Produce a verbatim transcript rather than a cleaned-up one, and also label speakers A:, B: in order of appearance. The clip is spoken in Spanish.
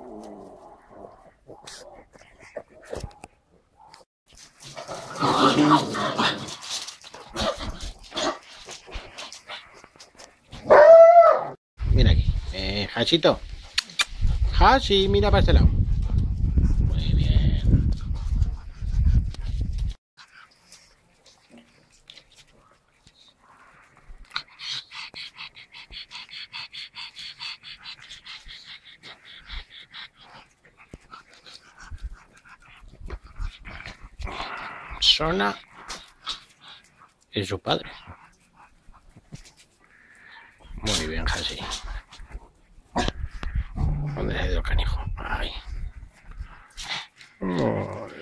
A: Mira aquí. Eh, Hashito. Hashi, mira para este lado. Muy bien. Sona y su padre. Muy bien, Hashi. ¿Dónde se ha ido el canijo? Ahí. Muy